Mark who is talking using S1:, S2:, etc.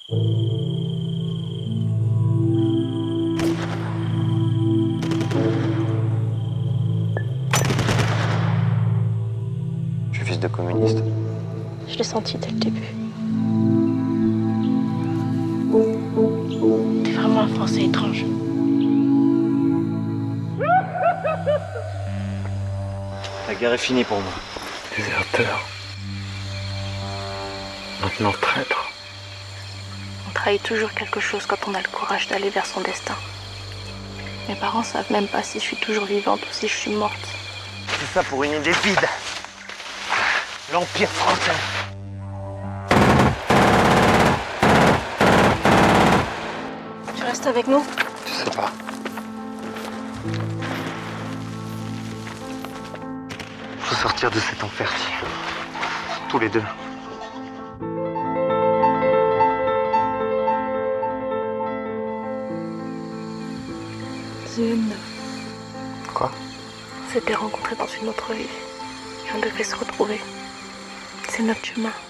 S1: Je suis fils de communiste.
S2: Je l'ai senti dès le début. T'es vraiment un Français étrange.
S1: La guerre est finie pour moi.
S3: Déserteur. Maintenant traître.
S2: On trahit toujours quelque chose quand on a le courage d'aller vers son destin. Mes parents savent même pas si je suis toujours vivante ou si je suis morte.
S1: Tout ça pour une idée vide. L'Empire français.
S2: Tu restes avec nous?
S1: Tu sais pas. Faut sortir de cet enfer-ci. Tous les deux.
S2: Zune.
S1: Quoi?
S2: On s'était rencontrés dans une autre vie. Et on devait se retrouver. C'est notre chemin.